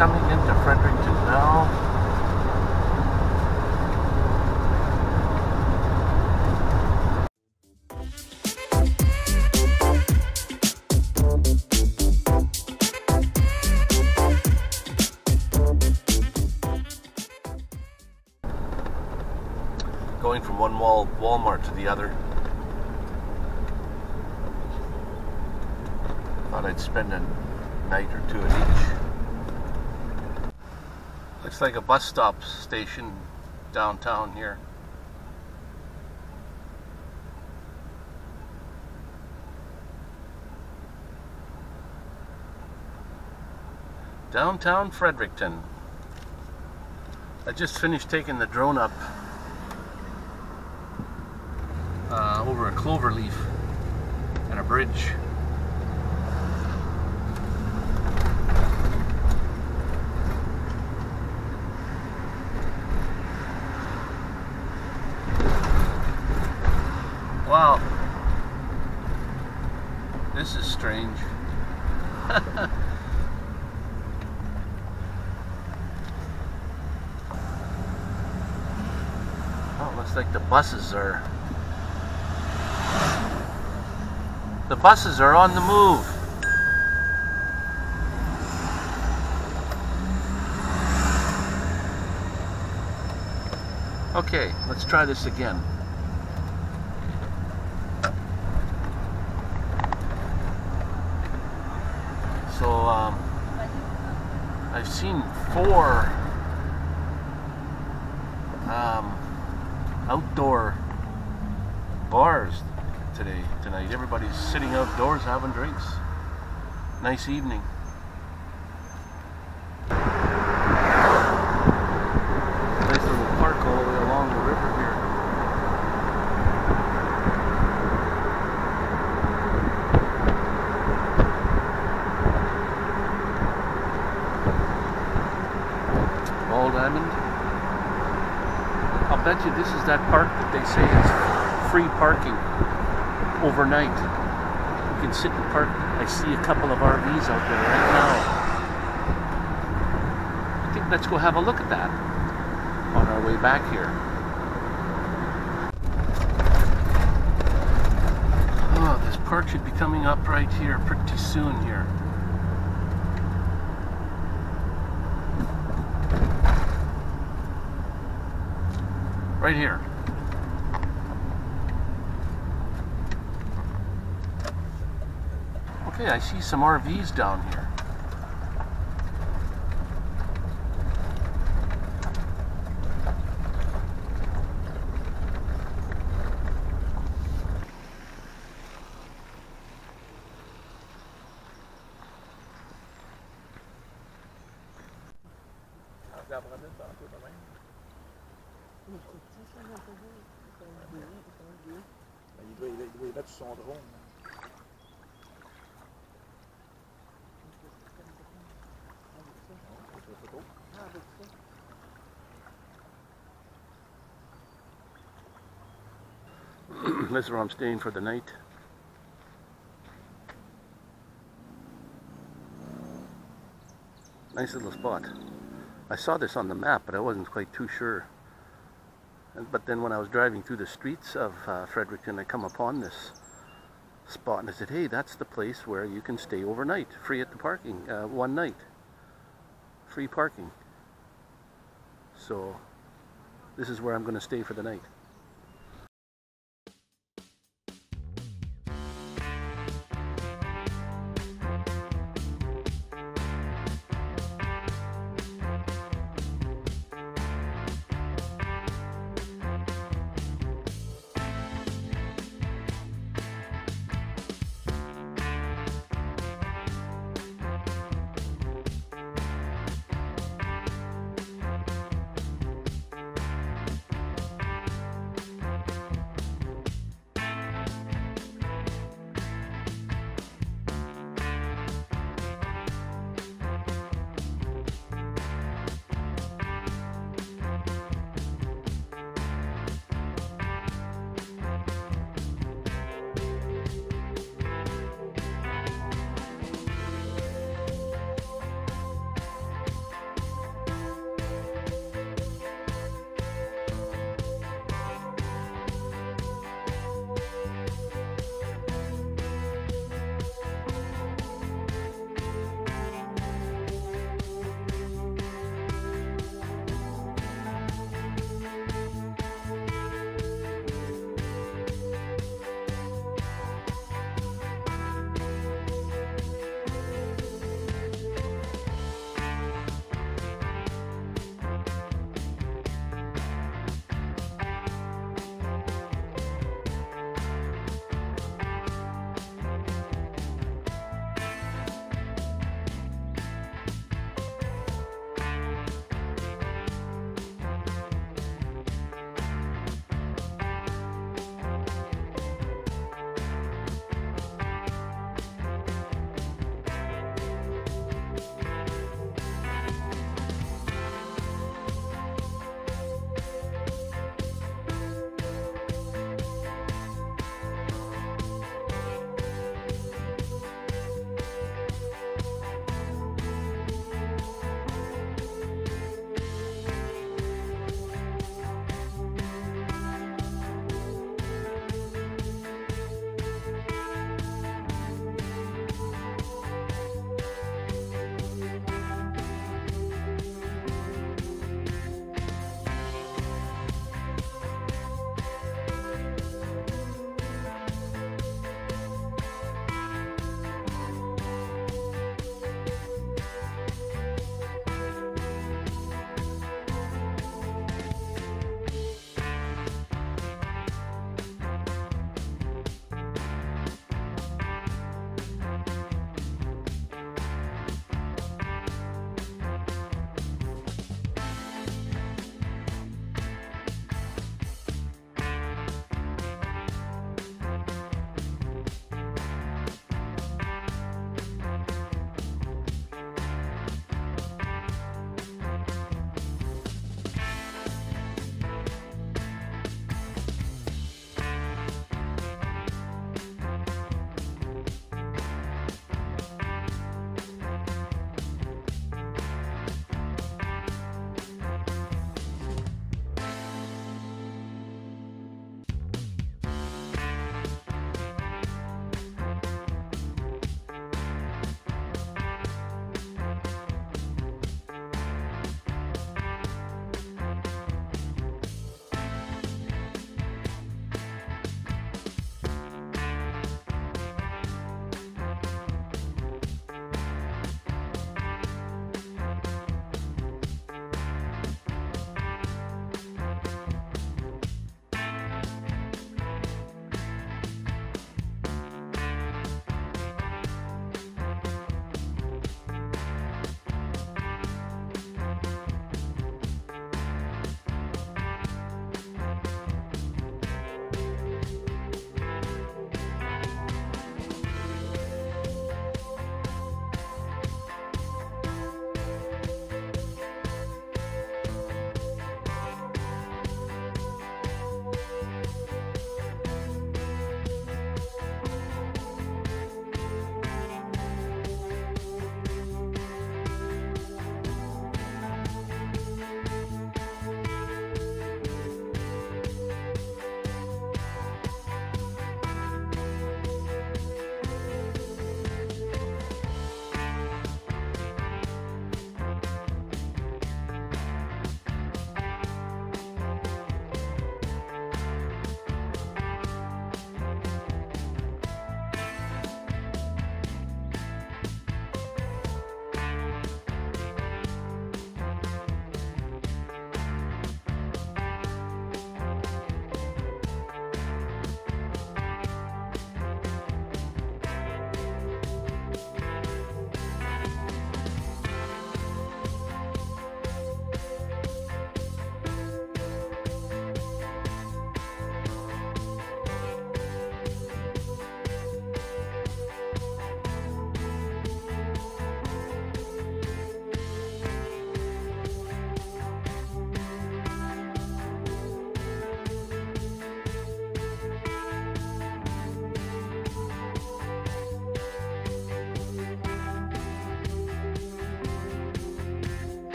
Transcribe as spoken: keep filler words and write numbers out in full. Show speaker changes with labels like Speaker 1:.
Speaker 1: coming into Fredericton now. Going from one wall Walmart to the other. Thought I'd spend a night or two at each. Looks like a bus stop station downtown here. Downtown Fredericton. I just finished taking the drone up uh, over a clover leaf and a bridge. Wow, this is strange. Oh, looks like the buses are the buses are on the move. Okay, let's try this again. So um, I've seen four um, outdoor bars today, tonight. Everybody's sitting outdoors having drinks. Nice evening. Nice little park all the way along the river here. Diamond. I'll bet you this is that park that they say is free parking overnight. You can sit and park. I see a couple of R Vs out there right now. I think let's go have a look at that on our way back here. Oh, this park should be coming up right here pretty soon here. Right here. Okay, I see some R Vs down here.
Speaker 2: Il doit, il doit y mettre son drone.
Speaker 1: This is where I'm staying for the night. Nice little spot. I saw this on the map, but I wasn't quite too sure. But then when I was driving through the streets of uh, Fredericton, I come upon this spot and I said, hey, that's the place where you can stay overnight, free at the parking, uh, one night. Free parking. So this is where I'm going to stay for the night.